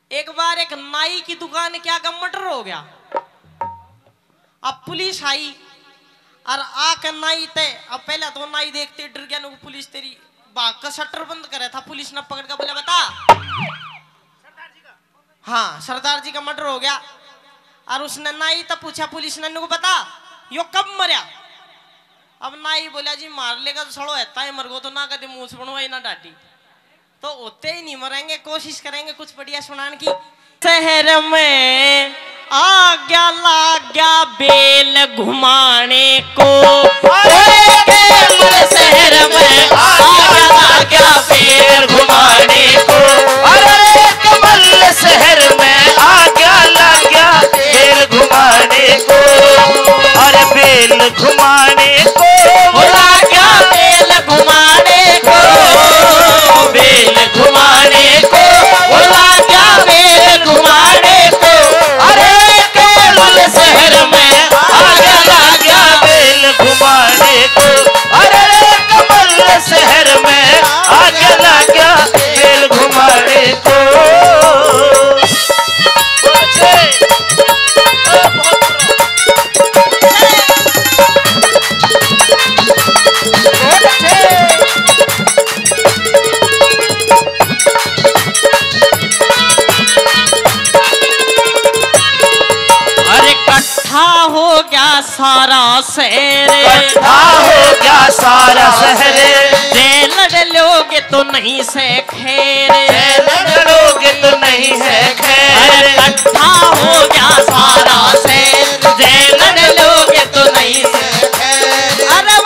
एक बार एक नाई की दुकान क्या गमटर हो गया। अब पुलिस आई और आकर नाई ते अब पहले तो नाई देखते डर गया, पुलिस तेरी बाग का शटर बंद करे था। पुलिस ने पकड़ कर बोले बता। हाँ, सरदार जी का मर्डर हो गया। और उसने नाई तब पूछा पुलिस ने बता यो कब मरया। अब नाई बोला जी मार लेगा तो सड़ो है मर गो तो ना कभी मुंह से बनवाई ना डाटी तो होते ही नहीं मरेंगे। कोशिश करेंगे कुछ बढ़िया सुनाने की। शहर में आ गया ला गया बेल घुमाने को, शहर में आ गया ला गया बेल घुमाने को। अरे कमल शहर में आ गया ला गया बेल घुमाने को। अरे बेल घुमाने को ला गया बेल घुमाने को, बेल घुमाने को ला गया बेल घुमाने को। अरे कमल शहर में आ गया ला गया बेल घुमाने को। अरे कमल शहर में आ गया ला गया बेल घुमाने को। हो गया सारा शहर, इकट्ठा हो गया सारा शहर। जेल लोगे तो नहीं से खैर, जेल लोगे तो नहीं है खैर। इकट्ठा हो गया सारा शहर, जेल लोगे तो नहीं से खैर। अरे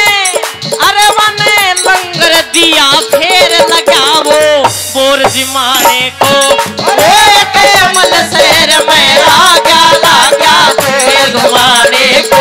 वने लंगर दिया फेर लगावो बोर जिमाने को। कमल शहर में आ गया ला गया बेल घुमाने को।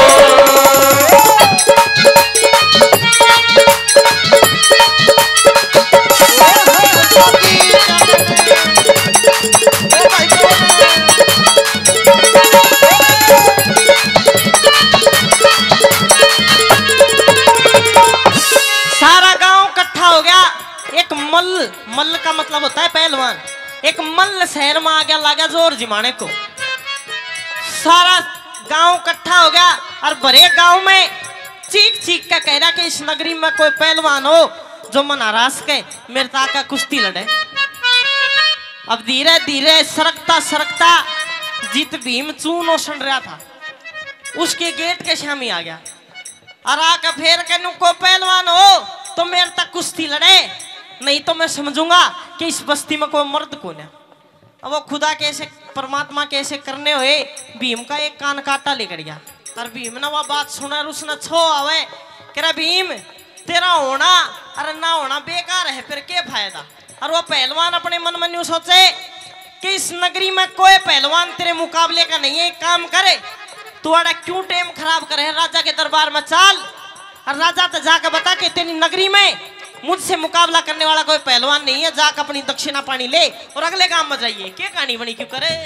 सारा गांव इकट्ठा हो गया। एक मल्ल का मतलब होता है पहलवान। एक मल्ल शहर में आ गया लागा जोर जिमाने को। सारा गांव इकट्ठा हो गया और भरे गांव में चीख चीख का कह रहा कि इस नगरी में कोई पहलवान हो जो मनारास के मेरे ताका कुश्ती लड़े। अब धीरे धीरे सरकता सरकता जीत भीम चून ओसण रहा था, उसके गेट के सामने आ गया और आकर फेर के को पहलवान हो तो मेरे तक कुश्ती लड़े, नहीं तो मैं समझूंगा कि इस बस्ती में कोई मर्द कौन है। अब वो खुदा कैसे परमात्मा कैसे करने हुए भीम का एक कान काटा लेकर गया और भीम ने वह बात सुना उसने छो आवे कह रहा भीम तेरा होना अरे ना होना बेकार है, फिर क्या फायदा। और वो पहलवान अपने मन में न्यू सोचे कि इस नगरी में कोई पहलवान तेरे मुकाबले का नहीं है। एक काम करे तू आड़ा क्यों टाइम खराब करे, राजा के दरबार में चाल और राजा तो जाकर बता कि तेरी नगरी में मुझसे मुकाबला करने वाला कोई पहलवान नहीं है। जाकर अपनी दक्षिणा पानी ले और अगले काम में जाइए। क्या कहानी बनी क्यों करे।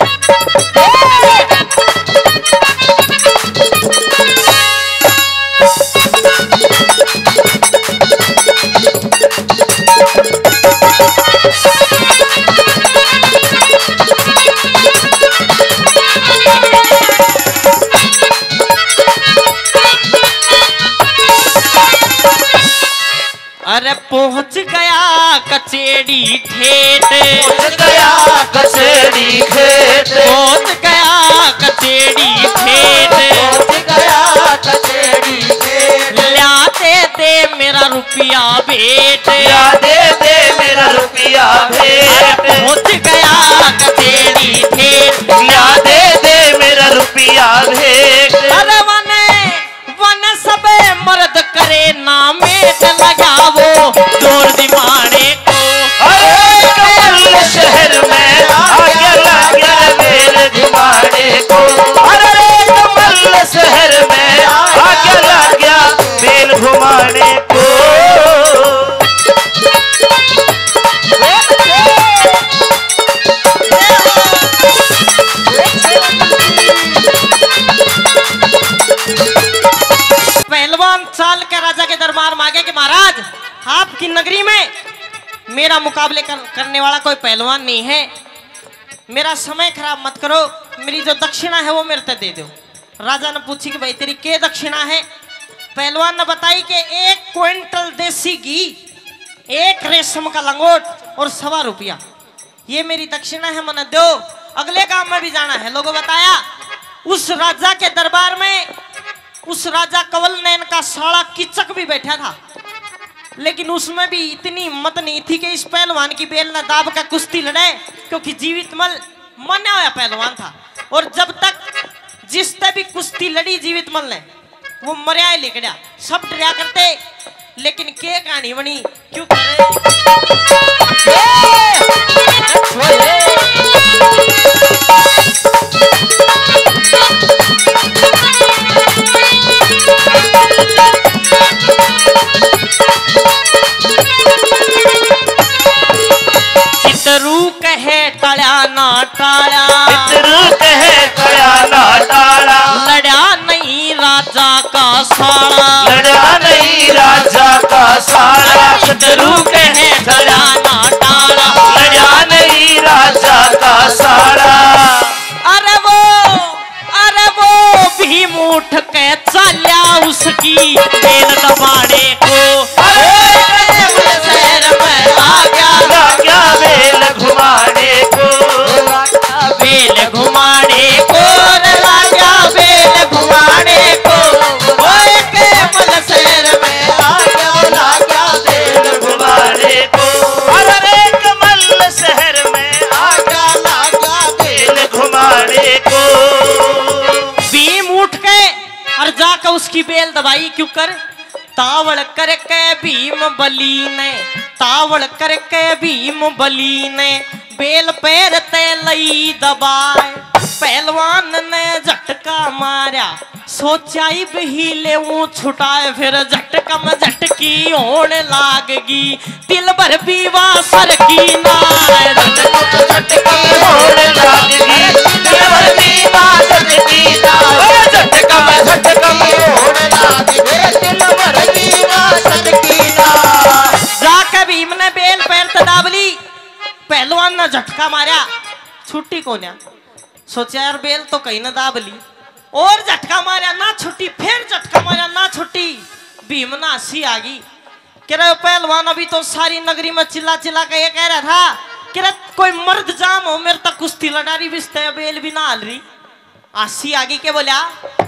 अरे पहुंच गया कचेड़ी ठेठ, पहुंच गया कचेड़ी खेत, पहुंच गया कचेड़ी ठेठ, पहुंच गया कचेड़ी खेत। ल्याते दे मेरा रुपया भेंट, या दे दे मेरा रुपया भेंट। पहुंच गया कचेड़ी ठेठ, या दे दे मेरा रुपया भेंट। अरे वन सबे मर्द करे नामेट लगावो जोर दिमाने को। अरे कमल शहर में आ गया ला गया बेल घुमाने को। अरे कमल शहर में आ गया ला गया बेल घुमाने को। पहलवान चाल के राजा के दरबार मांगे कि महाराज आपकी नगरी में मेरा मुकाबले करने वाला कोई पहलवान नहीं है। मेरा समय खराब मत करो, मेरी जो दक्षिणा है वो मेरे से दे दो। राजा ने पूछी कि भाई तेरी क्या दक्षिणा है? पहलवान ने बताई कि 1 क्विंटल देसी घी, 1 रेशम का लंगोट और 1.25 रुपया, ये मेरी दक्षिणा है, मना दो। अगले काम में भी जाना है। लोगों बताया उस राजा के दरबार में उस राजा कंवल नयन का साला किचक भी बैठा था, लेकिन उसमें भी इतनी हिम्मत नहीं थी कि इस पहलवान की बेल न दाब का कुश्ती लड़े, क्योंकि जीवित मल मना हुआ पहलवान था। और जब तक जिससे भी कुश्ती लड़ी जीवित मल ने, वो मरिया लिखड़ा, सब डरिया करते, लेकिन के कहानी बनी क्यों चितरू कहे टाळ्या ना टाळ्या, चितरू कहे टाळ्या ना टाळ्या, लड़ा नहीं राजा का साला, लड़ा नहीं राजा का साला। चितरू कहे टाळ्या ना टाळ्या, लड़ा नहीं राजा का साला। अरे वो भीम उठ के चाल्या उसकी बेल दबाने को, शहर में आ गया बेल घुमाने को, बेल घुमाने को, लाया बेल घुमाने को, ओए केवल शहर में आ गया बेल घुमाने को। अरे कमल शहर में आ गया बेल घुमाने को। भीम उठ के और जाकर उसकी बेल दबाई, क्यों कर तावड़ करके भीम बली ने, तावड़ करके भीम बली ने बेल पैर ते लई दबाए। पहलवान ने झटका मारा, सोचा ही ले छुटाए, फिर झटका में झटकी होने लागगी, दिल भर बीवा सर की नाय, झटकी होने लागगी, दिल भर बीवा सर की नाय, झटका में होने लागगी, दिल भर बीवा सर की नाय। जाके भीम ने बेल पैर ते दाबली, पहलवान ने झटका मारा, छुट्टी को ना सोचा यार बेल तो कहीं ना दाबली, और झटका मारा ना छुट्टी, फिर झटका मारा ना छुट्टी। भीम ना हंसी आ गई, कह रहे पहलवान अभी तो सारी नगरी में चिल्ला चिल्ला के ये कह रहा था कि कोई मर्द जाम हो मेरे तक कुश्ती लड़ा रही, बिस्ते बेल भी ना हल रही। हंसी आ गई के बोला,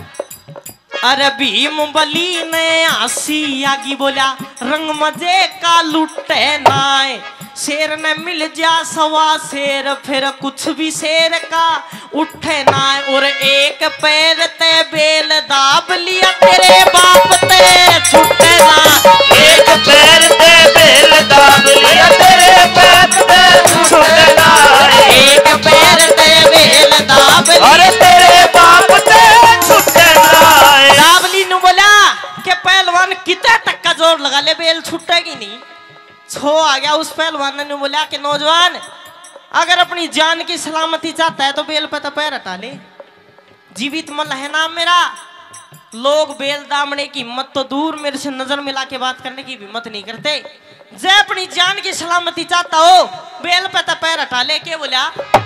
अरे भीम बली ने हंसी आगी बोला, रंग मजे का लुटे नाय, शेर ने मिल जा 1.25 शेर, फिर कुछ भी शेर का उठे नाय, और एक पैर ते बेल दाब लिया तेरे बाप ते छुटे ना, एक पैर ते बेल दाब लिया तेरे बाप ते छुटे ना, एक पैर ते बेल दाब और तेरे बाप ते छुटे ना। दाबली नु बोला कि पहलवान कितना टक्का जोर लगा ले बेल छुटेगी नहीं। छो आ गया उस पहलवान ने बोला कि नौजवान अगर अपनी जान की सलामती चाहता है तो बेल पे तो पैर हटा ले, जीवित मल है नाम मेरा। लोग बेल दामने की हिम्मत तो दूर, मेरे से नजर मिला के बात करने की हिम्मत नहीं करते। जे अपनी जान की सलामती चाहता हो बेल पे तो पैर हटा ले। के बोला,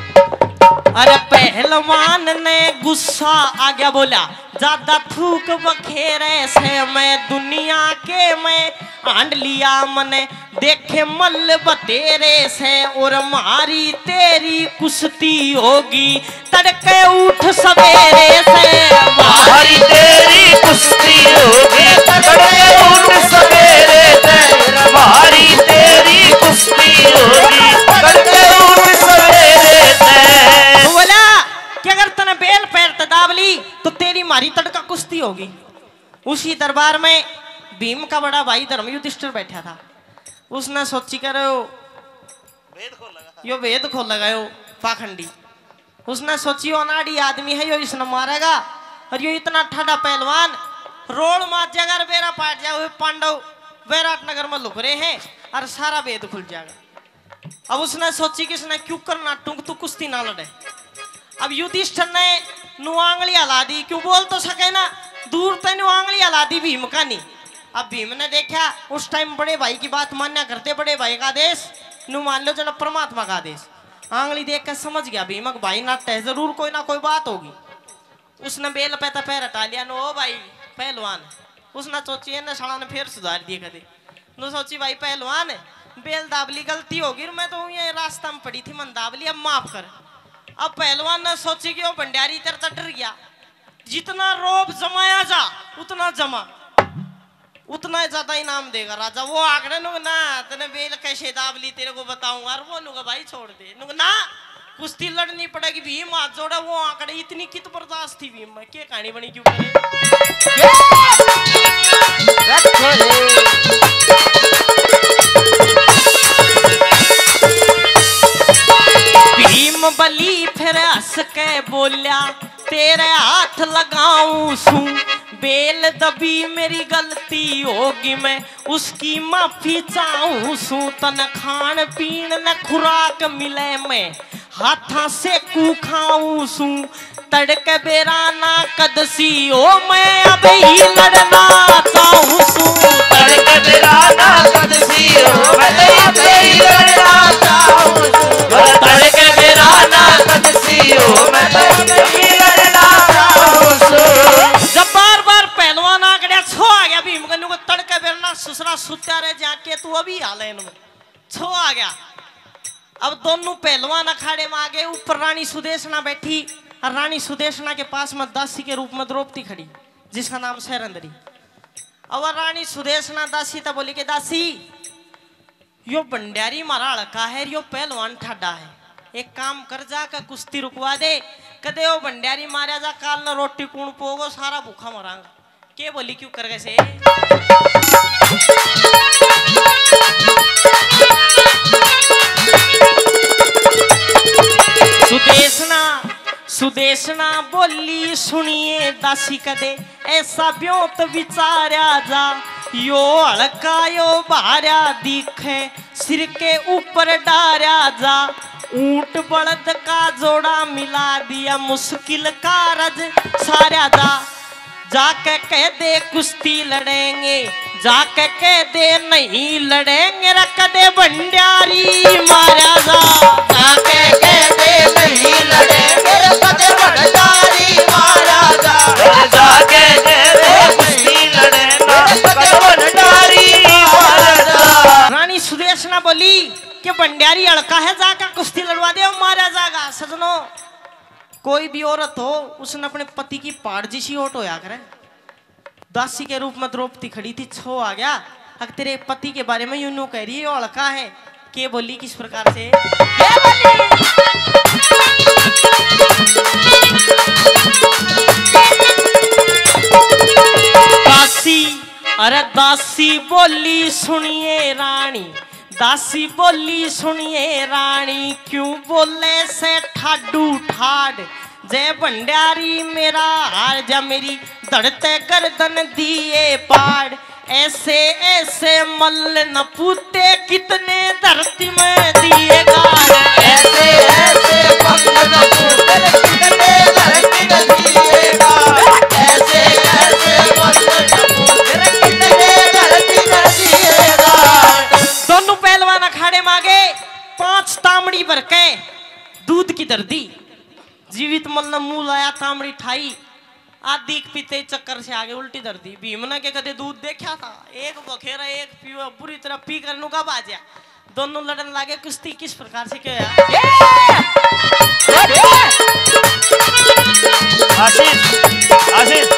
अरे पहलवान ने गुस्सा आ गया, बोला ज्यादा थूक बखेरे से मैं दुनिया के मैं आंड लिया मने, देखे मल बतेरे से और मारी तेरी कुश्ती होगी, तड़के उठ सवेरे से मारी तेरी कुश्ती होगी, तड़के उठ सवेरे से मारी तेरी कुश्ती होगी, तड़के उठ सवेरे से। बोला कि अगर तने बेल पैर दाब ली तो तेरी मारी तड़का कुश्ती होगी। उसी दरबार में भीम का बड़ा भाई धर्म युधिष्ठिर बैठा था। उसने सोची कर यो वेद खोल लगायो पाखंडी। उसने सोची अनाड़ी आदमी है यो, इसने मारेगा, और यो इतना ठाडा पहलवान रोड मार जाएगा, बेरा पाट जाए, पांडव वैराट नगर में लुक रहे हैं और सारा वेद खुल जाएगा। अब उसने सोची कि इसने क्यों करना टूंक तू कुश्ती ना लड़े। अब युधिष्ठिर ने नुआंगली हला दी, क्यों बोल तो सके ना, दूर तक नुआंगली हला दी भीम का नहीं। अब भीम ने देखा उस टाइम बड़े भाई की बात मान्या करते, बड़े भाई का आदेश नु मान लो जना परमात्मा का आदेश। आंगली देख कर समझ गया भीमक भाई नाट्य है, जरूर कोई ना कोई बात होगी। उसने बेल पे पैर हटा लिया। नो भाई पहलवान, उसने सोची न साला ने फिर सुधार दिए कदे। नो सोची भाई पहलवान बेल दाबली गलती होगी, मैं तो ये रास्ता में पड़ी थी मन दाबली, अब माफ कर। अब पहलवान ने सोची कि वो भंडारी तरह डर गया, जितना रोब जमाया जा उतना जमा, उतना ज्यादा इनाम देगा राजा। वो आंकड़े नुग ना तेने बेल कैसे दाबली तेरे को बताऊंगा, और वो नुग भाई छोड़ दे नुग ना कुश्ती लड़नी पड़ेगी। भीम हाथ जोड़ा, वो आंकड़े इतनी कित बर्दाश्त थी भीम में, क्या कहानी बनी क्यों करे। भीम बली फिर हंस के बोलिया, तेरे हाथ लगाऊं सू, बेल दबी मेरी गलती होगी, मैं उसकी माफी चाहूं सू। तन खान पीन न खुराक मिले, मैं हाथा से कू खाऊं सू, तड़क बेरा ना कदसी हो, मैं अब ही लड़ना चाहूं सू। तड़क बेरा ना कदसी हो, मैं अब ही लड़ना चाहूं सू। तड़क बेरा ना कदसी हो, मैं अब ही लड़ना चाहूं सू। जब बार बार पहलवान आ गया छो आ गया भीम कन्नू को, तड़के बेरना सुसरा सुत्या रहे जाके तू अभी हाल है इनमें छो आ गया। अब दोनों पहलवान अखाड़े में आ गए। ऊपर रानी सुदेशना बैठी, और रानी सुदेशना के पास में दासी के रूप में द्रौपदी खड़ी, जिसका नाम सैरंदरी। अब रानी सुदेशना दासी तब बोली के दासी यो भंडारी मारा हड़का है, यो पहलवान ठाडा है, एक काम कर जा का कुश्ती रुकवा दे, कदे वो भंडारी मारा जा, काल न रोटी कूण पोगो, सारा भूखा मरांगा। के बोली क्यों कर गए से। सुदेशना बोली सुनिए दासी कदे, ऐसा ब्योत विचार्या जा, यो हड़का यो भार्या दिखे, सिर के ऊपर डार्या जा, ऊंट बलद का जोड़ा मिला दिया, मुश्किल कारज सार्या जा, जाके कह दे कुश्ती लड़ेंगे, जाके कह दे नहीं लड़ेंगे, रख दे भंडारी मारा जा, जाके कह दे नहीं लड़ेंगे, रख दे भंडारी मारा जा, जाके कह दे नहीं लड़ेंगे, रख दे भंडारी मारा जा। रानी सुदेशना बोली कि भंडारी लड़का है, जाकर कुश्ती लड़वा दे और मारा जाएगा। सजनों, कोई भी औरत हो उसने अपने पति की पाड़ जिसी ओट होया करे। दासी के रूप में द्रौपदी खड़ी थी, छो आ गया, अगर तेरे पति के बारे में यूं कह रही है वो लड़का है, के बोली किस प्रकार से। दासी, अरे दासी बोली सुनिए रानी, दासी बोली सुनिए रानी, क्यों बोले से ठाडू ठाड, जय भंडारी मेरा हार जा, मेरी धड़ते गर्दन दिए पाड़, ऐसे ऐसे मल्ल न पूते कितने धरती में दिएगा, ऐसे ऐसे मल्ल न पूते कितने धरती में दिएगा, ऐसे ऐसे मल्ल न पूते कितने धरती में दिएगा। दोनों पहलवान अखाड़े में आ गए, 5 तामड़ी भर के दूध की दर्दी, जीवित मल ने मुंह लाया, तामड़ी ठाई, आदि पीते चक्कर से आगे उल्टी दर्दी। भीमना के कदे दूध देखा था, एक बखेरा एक पीवा, बुरी तरह पी कर नुका बाजा, दोनों लड़न लागे। कुश्ती किस प्रकार से क्या आशीष आशीष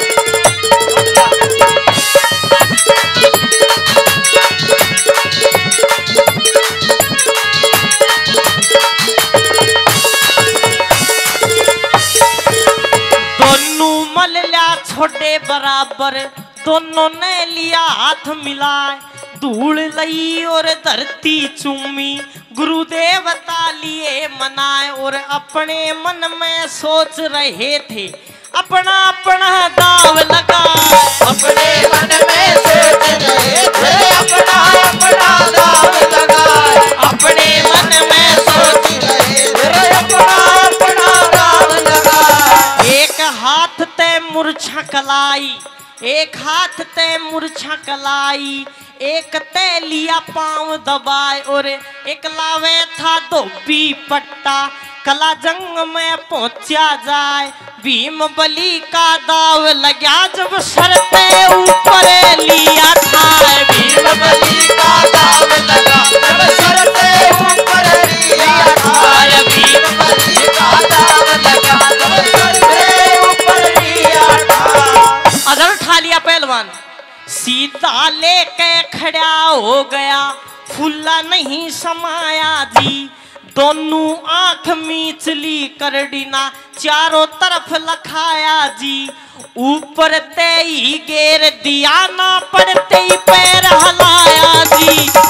छोटे बराबर, दोनों ने लिया हाथ मिलाए, धूल लई और धरती चूमी, गुरुदेवता लिए मनाए, और अपने मन में सोच रहे थे, अपना अपना दाव लगा, अपने मन में सोच रहे थे, अपना अपना दाव लगा, अपने मन में सोच रहे थे, अपना अपना दाव लगा। एक हाथ ते मूर्छा कलाई, एक हाथ ते मूर्छा कलाई, एक ते लिया पांव दबाए और एक लावे था धोबी पट्टा, कला जंग में पहुंचा जाए। भीम बली का दाव लगा जब सर पे ऊपर लिया था, भीम बली का दाव लगा जब सर पे ऊपर लिया था, भीम बली का दाव लगा जब सर पे ऊपर लिया था। अदर उठा लिया पहलवान, सीधा लेके खड़ा हो गया, फुल्ला नहीं समाया जी। दोनों आंख मीचली कर डीना, चारों तरफ लखाया जी। ऊपर ते ही गेर दिया ना, पड़ते ही पैर हलाया जी।